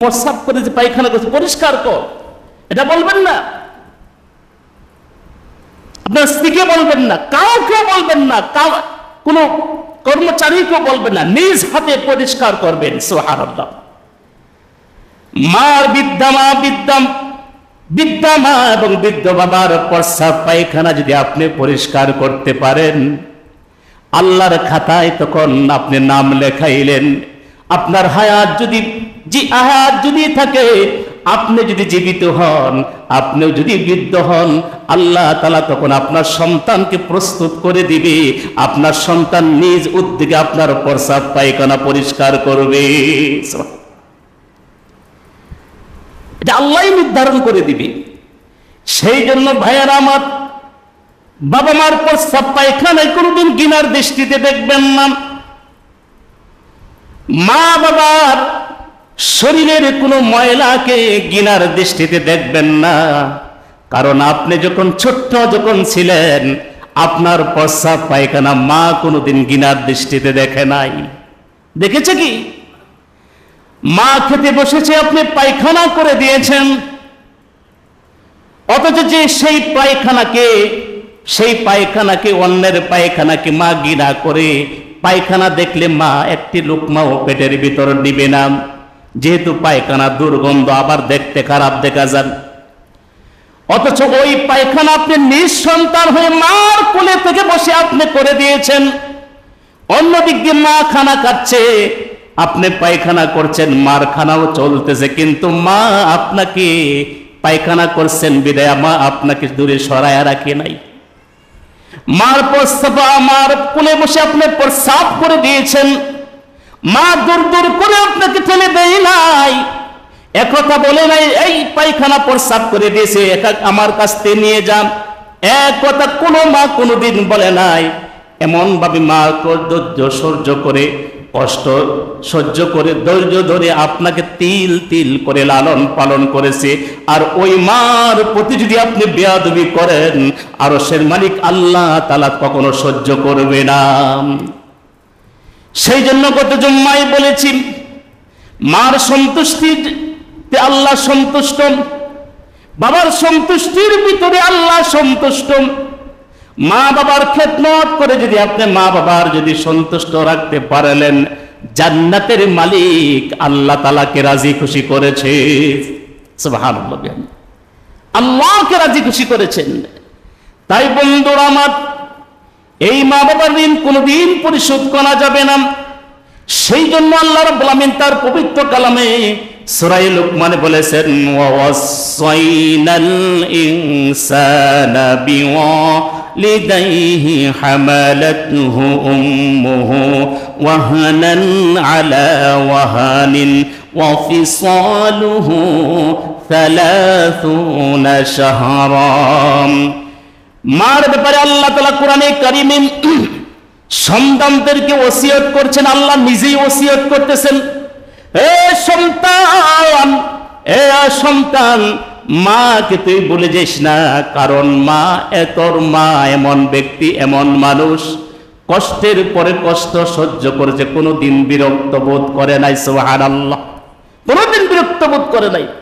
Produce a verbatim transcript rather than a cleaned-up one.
প্রস্রাব করেছে, পায়খানা করেছে, পরিষ্কার কর, এটা বলবেন না। আপনার স্ত্রীকে বলবেন না, কাউকে বলবেন না, কোন কর্মচারীকে বলবেন না, নিজ হাতে পরিষ্কার করবেন। সুবহানাল্লাহ। মার বৃদ্ধা মা বৃদ্ধা বৃদ্ধা মা এবং বৃদ্ধ বাবার প্রস্রাব পায়খানা যদি আপনি পরিষ্কার করতে পারেন, আল্লাহর খাতায় তখন আপনি নাম লেখাইলেন। আপনার হায়াত যদি জি হায়াত যদি থাকে, আপনি যদি জীবিত হন, আপনিও যদি বৃদ্ধ হন, আল্লাহ তাআলা তখন আপনার সন্তানকে প্রস্তুত করে দিবে। আপনার সন্তান নিজ উদ্যোগে আপনার প্রস্রাব পায়খানা পরিষ্কার করবে। এটা আল্লাহই নির্ধারণ করে দিবে। সেই জন্য ভাইয়েরা আমার, বাবা মার প্রস্রাব পায়খানায় কোনদিন ঘৃণার দৃষ্টিতে দেখবেন না। মা বাবার শরীরের কোনো ময়লাকে ঘৃণার দৃষ্টিতে দেখবেন না। কারণ আপনি যখন ছোট্ট যখন ছিলেন, আপনার প্রস্রাব পায়খানা মা কোনোদিন ঘৃণার দৃষ্টিতে দেখে নাই। দেখেছে কি? মা খেতে বসেছে, আপনি পায়খানা করে দিয়েছেন, অথচ যে সেই পায়খানাকে সেই পায়খানাকে অন্যের পায়খানাকে মা ঘৃণা করে, পায়খানা দেখলে মা একটি লোকমাও পেটের ভিতর নিবে না, যেহেতু পায়খানা দুর্গন্ধ, আবার দেখতে খারাপ দেখা যান। অথচ ওই পায়খানা আপনি নিজ সন্তান হয়ে মার কোলে থেকে বসে আপনি করে দিয়েছেন। অন্যদিক দিয়ে মা খানা খাচ্ছে, আপনি পায়খানা করছেন, মার খানাও চলতেছে, কিন্তু মা আপনাকে পায়খানা করছেন বিদায় মা আপনাকে দূরে সরায়া রাখে নাই। মার প্রস্রাব আমার কোলে বসে আপনি প্রস্রাব করে দিয়েছেন, মা দূর দূর করে আপনাকে ফেলে দেয় নাই, একথা বলে নাই এই পায়খানা প্রস্রাব করে দিয়েছে, এটা আমার কাছ থেকে নিয়ে যান, এক কথা কোনো মা কোনোদিন বলে নাই। এমন ভাবে মা ধৈর্য সহ্য করে, কষ্ট সহ্য করে, ধৈর্য ধরে আপনাকে তিল তিল করে লালন পালন করেছে। আর ওই মার প্রতি যদি আপনি বেয়াদবি করেন, আরশের মালিক আল্লাহ তাআলা কখনো সহ্য করবে না। সেই জন্য গত জুম্মায় বলেছি, মার সন্তুষ্টিতে আল্লাহ সন্তুষ্ট, বাবার সন্তুষ্টির ভিতরে আল্লাহ সন্তুষ্ট। মা বাবার খেদমত করে যদি আপনি মা বাবার যদি সন্তুষ্ট রাখতে পারলেন, জান্নাতের মালিক আল্লাহ তাআলাকে রাজি খুশি করেছে। সুবহানাল্লাহ, আল্লাহকে রাজি খুশি করেছেন। তাই বন্ধুরা আমার, এই মা বাবার ঋণ কোনদিন পরিশোধ করা যাবে না। সেই জন্য আল্লাহ রাব্বুল আমিন তার পবিত্র কালামে সূরা লুকমানে বলেছেন, ওয়াসাইনাল ইনসানা বিওয়ালিদাইহি হামালাতহু উম্মুহু ওয়াহানান আলা ওয়াহানিন ওয়া ফিসালুহু সালাসুনা শাহরাম। মার ব্যাপারে আল্লাহ তাআলা কোরআনে কারিমে সন্তানদেরকে ওসিয়ত করছেন, আল্লাহ নিজেই ওসিয়ত করতেছেন, এ সন্তান, এ সন্তান, মাকে তুই ভুলে যাস না। কারণ মা তোর মা এমন ব্যক্তি, এমন মানুষ, কষ্টের পরে কষ্ট সহ্য করেছে, কোনোদিন বিরক্ত বোধ করে নাই। সুবহানাল্লাহ, কোনোদিন বিরক্ত বোধ করে নাই।